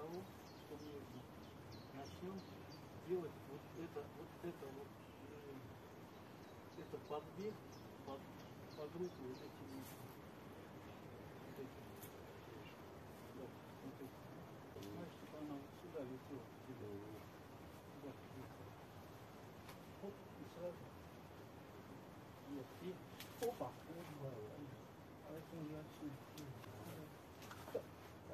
того, что нужно. Начнем делать вот это вот, это подбег под руку вот эти вот эти. Да, вот эти. Значит, чтобы она вот сюда летела. Сюда, летела. Оп, и сразу. Нет, и опа. А это уже отсюда. Так.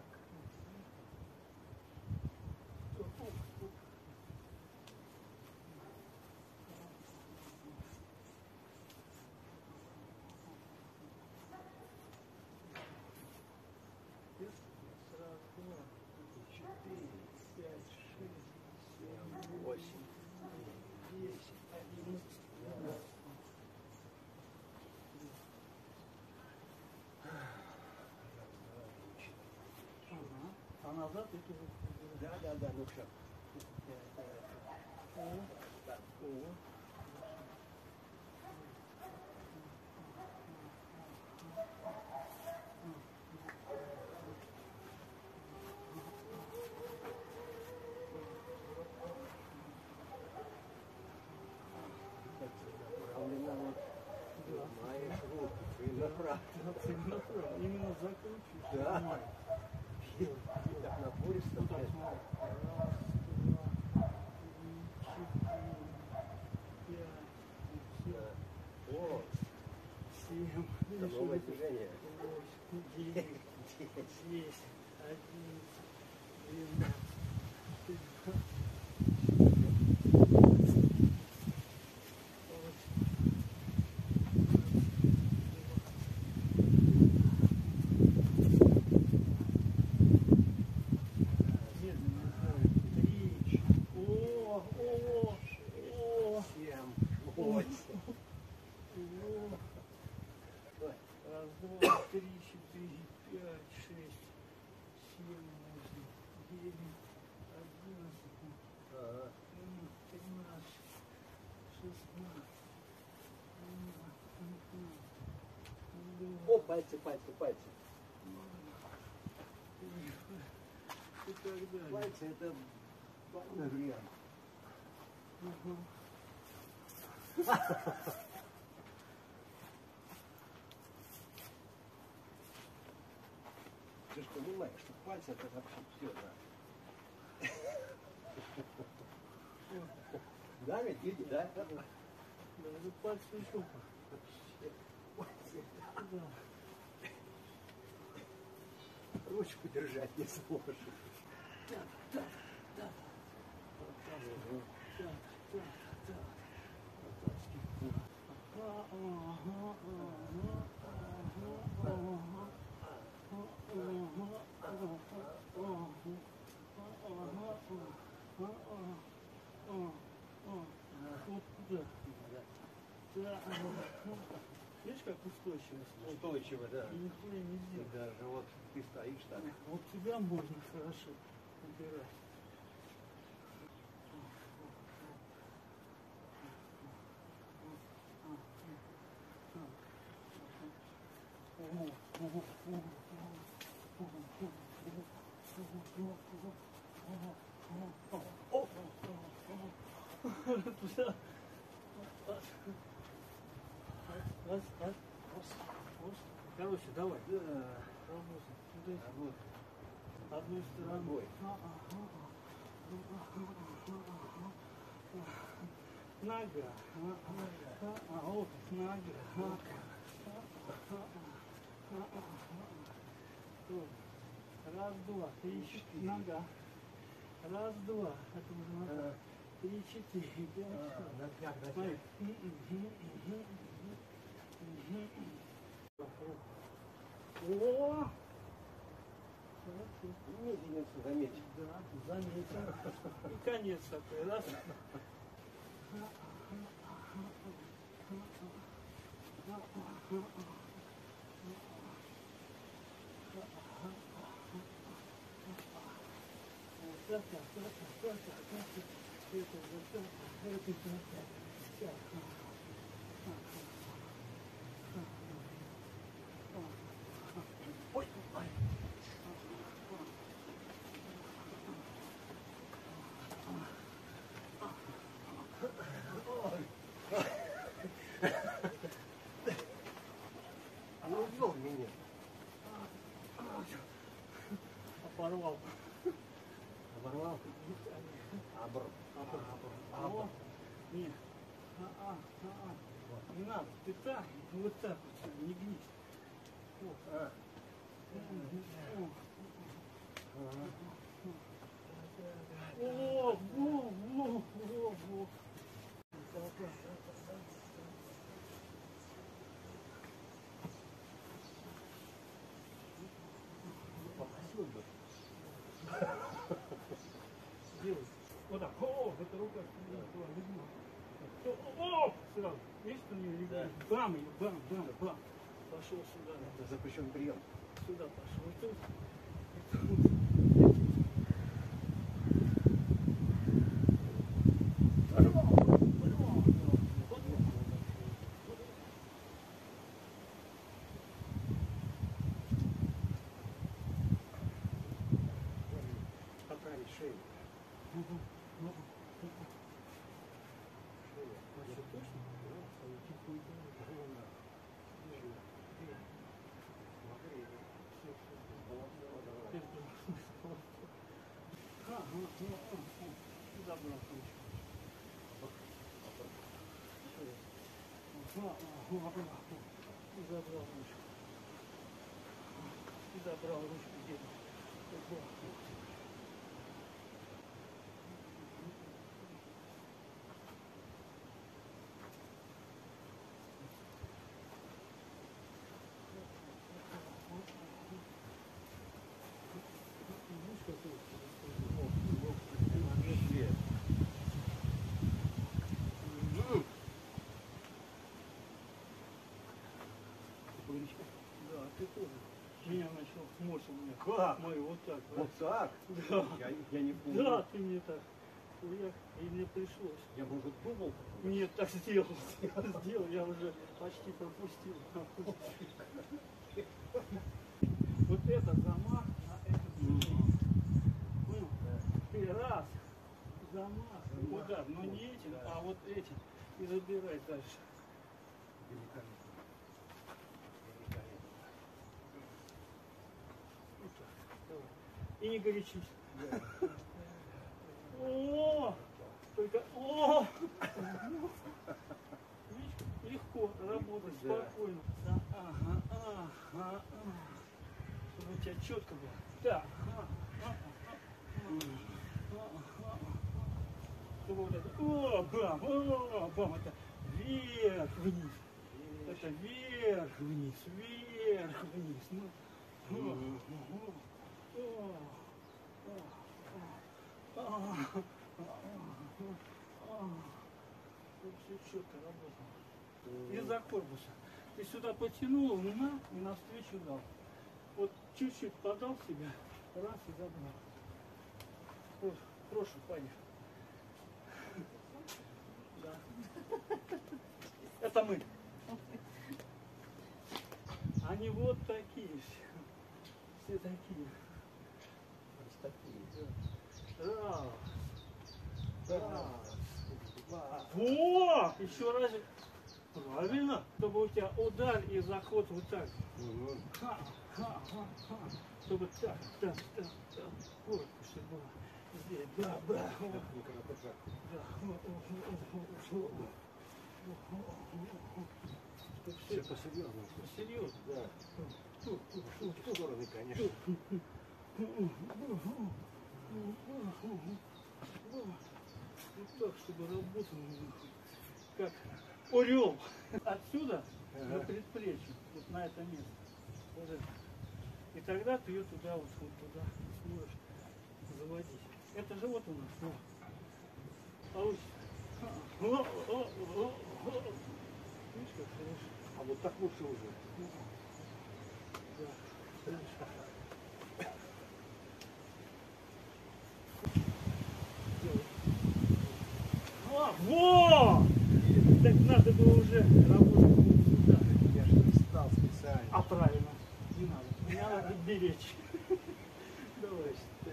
Раз, два, 4, 5, 6, 7, 8, 10, 11, 12. Ага. А назад это вот. Да, ну все. О. Маешь руку, ты направо. Именно закручиваешь. Да. Так напористо. Вот так смотри. Раз, два, 3, 4, 5, 6, О, 7, это новое движение. 8, 9, 10, 11, 12, 13. Раз, два, 3, 4, 5, 6, 7, 8, 9, 11, 13, 16. О, пальцы. И так далее. Пальцы это вариант. Ты же понимаешь, что пальцы это вообще все, да. Да, ведь видите, да? Да, это пальцы еще. Да. Ручку держать не сможешь. Так. Видишь, как устойчивость? Устойчиво, да. И нихуя не И сделать. даже вот ты стоишь так. Вот тебя можно хорошо убирать. Короче, давай. Да. Работай. Вот. Одной стороной. Нога. Вот, нога. Раз, два, 3, 4. Нога. Раз, два. Это уже нога. 3, 4, 5, 6. Смотри. О! Медленницу заметь. Да, заметил. И конец такой, раз. Ой, ой. оборвал. Оборвал? О, нет. Не надо, ты так, вот так вот, не гнись. Вот. Во. Делай. Вот так. О, это рука. О, сразу. Видишь, что не легко? Бам, ее, бам. Пошел сюда. Это запрещен прием. Сюда пошел. Поправить шею. Забрал ручку деда. Да, ты тоже. Меня начал морщил мне. Как? Мой вот так. Вот так? Да. Я не помню. Да, ты мне так. И мне пришлось. Я, может, думал? Нет, так сделал. Я уже почти пропустил. Вот это замах, а это понял? Ты раз, замах, удар, но не этим, а вот этим. И забирай дальше. Вот так, давай. И не горячись. О! Только, о! Видишь, легко работать, спокойно. Ага. Чтобы у тебя четко было. Так. Чтобы вот это, бам, это вверх, вниз. Это вверх, вниз. Все четко работало. Из-за корпуса. Ты сюда потянул, и навстречу дал. Вот чуть-чуть подал себя, раз и забрал. Прошу, пойдешь. Да. Это мы. Они вот такие все такие. Раз. Во! Еще раз. Правильно. Чтобы у тебя удар и заход вот так. Чтобы так. Вот, чтобы было. Здесь. Да. Все по-серьезному. Серьезно? Да. В стороны, конечно. Вот так, чтобы работал как орел. Отсюда на предплечье, вот на это место. Вот это. И тогда ты ее туда, вот туда сможешь заводить. Это же вот у нас. Получится. Видишь, как хорошо. А вот так лучше уже. Да. Во! Так надо было уже работать сюда. Я же не стал специально. А правильно, не надо. Меня надо беречь. Давай.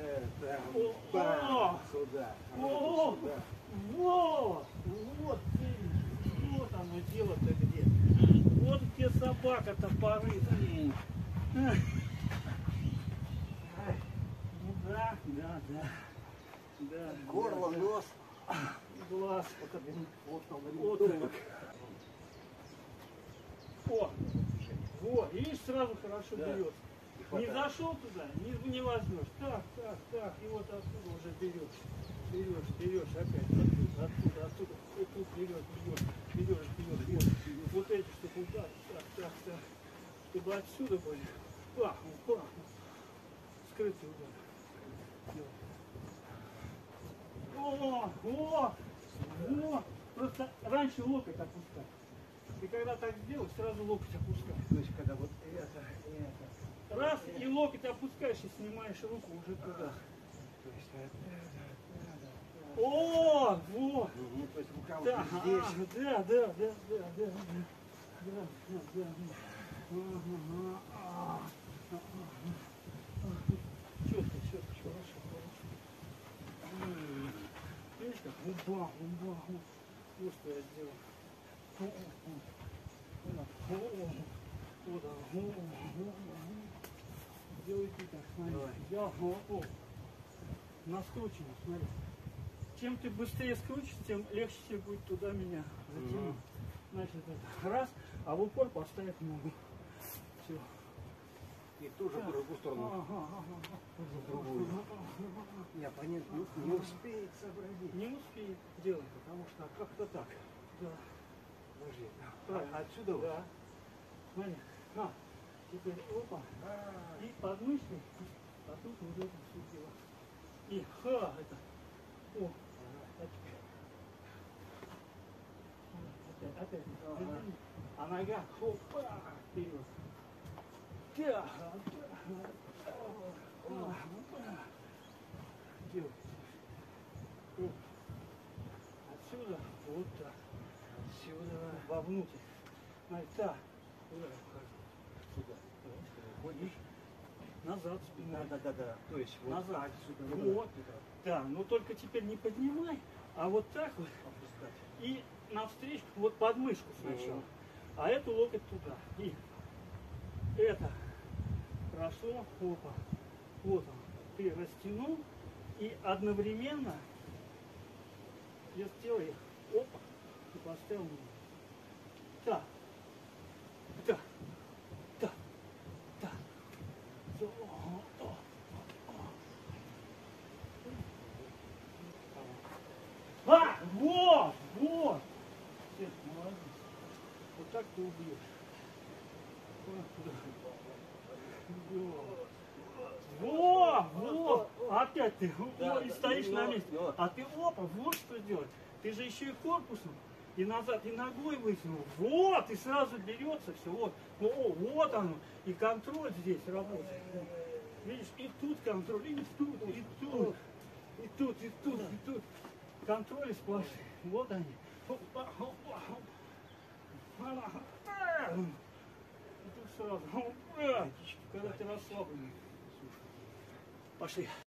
Бам! Сюда. О! Сюда. Вот! Вот ты! Вот оно дело-то где. Вот где собака-то порыта. Да, да. Да. Горло, да, нос. да. Глаз. Вот там Вот так. О, вот, видишь, сразу хорошо Да. берет. Не зашел туда, не возьмешь. Так, так, так, и вот оттуда уже берешь. Берешь опять. Оттуда. И тут берешь. Вот эти, чтобы удар. Так. Чтобы отсюда были. Пахнул. Скрытый удар. О! Просто раньше локоть опускать. И когда так сделаешь, сразу локоть опускаешь. То есть, когда вот это. Раз, и локоть опускаешь и снимаешь руку уже туда. То есть, О, вот. то есть рука Да, уже здесь. да. Четко, хорошо. Видишь, как? Умба. Вот что я сделал. Делайте так, смотри. Взял, на скручено, смотри. Чем ты быстрее скрутишь, тем легче тебе будет туда меня затянуть. Значит, это раз, а в упор поставить ногу. Все. И тоже в другую сторону. В другую. Я понятно, не успеет сообразить. Не успеет делать. Потому что как-то так. Да. Подожди. Правильно. Отсюда вот. Да. Смотри. На. Теперь опа. И под мышкой. А тут вот это все дело. И это. О. Опять. А нога. Хопа. Вперед. Так. Делай. Отсюда вот так. Отсюда вовнутрь. Смотри, так. Сюда. Ходишь. Назад спина. Да. То есть вот Назад. отсюда. Вот. Да, но только теперь не поднимай, а вот так вот. Опускать. И навстречу, вот под мышку сначала. А эту локоть туда. И это прошло, опа. Вот он. Ты растянул и одновременно я сделал их. Опа. И поставил ногу. Так. Всё. Вот. Все, молодец. Вот так ты убьешь. Вот. Опять ты и стоишь на месте. А ты вот что делать. Ты же еще и корпусом. И назад, и ногой вытянул. Вот, и сразу берется все. Вот. Вот оно. И контроль здесь работает. Видишь, и тут контроль, и тут. Контроль сплошной. Вот они. И тут сразу. Когда ты расслабленный. Пошли.